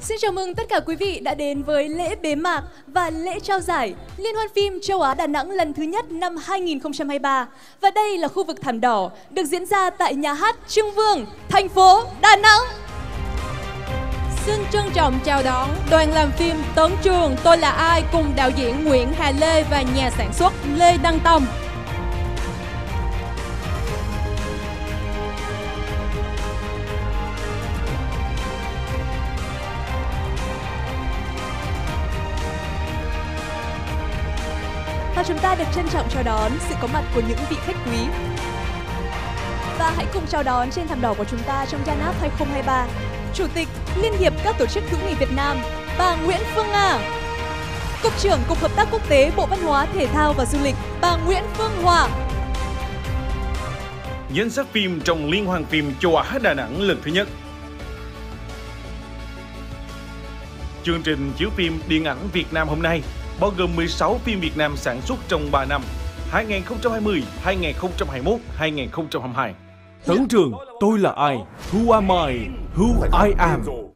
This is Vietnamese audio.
Xin chào mừng tất cả quý vị đã đến với lễ bế mạc và lễ trao giải Liên hoan phim Châu Á Đà Nẵng lần thứ nhất năm 2023. Và đây là khu vực thảm đỏ được diễn ra tại nhà hát Trưng Vương, thành phố Đà Nẵng. Xin trân trọng chào đón đoàn làm phim Tấn Trường Tôi Là Ai cùng đạo diễn Nguyễn Hà Lê và nhà sản xuất Lê Đăng Tông. Và chúng ta được trân trọng chào đón sự có mặt của những vị khách quý. Và hãy cùng chào đón trên thảm đỏ của chúng ta trong Yanap 2023, Chủ tịch Liên hiệp các tổ chức hữu nghị Việt Nam, bà Nguyễn Phương Nga. Cục trưởng Cục Hợp tác Quốc tế Bộ Văn hóa, Thể thao và Du lịch, bà Nguyễn Phương Hòa. Danh sách phim trong Liên hoan phim Châu Á Đà Nẵng lần thứ nhất. Chương trình chiếu phim điện ảnh Việt Nam hôm nay bao gồm 16 phim Việt Nam sản xuất trong 3 năm 2020, 2021, 2022. Tấn Trường, Tôi Là Ai, Who Am I, Who I Am.